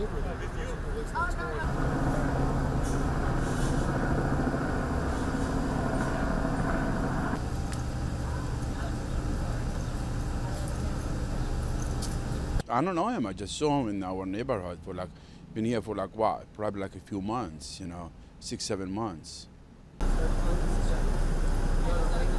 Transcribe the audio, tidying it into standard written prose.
over there. What's going on? I don't know him. I just saw him in our neighborhood for like, been here for like what? Probably like a few months, 6, 7 months.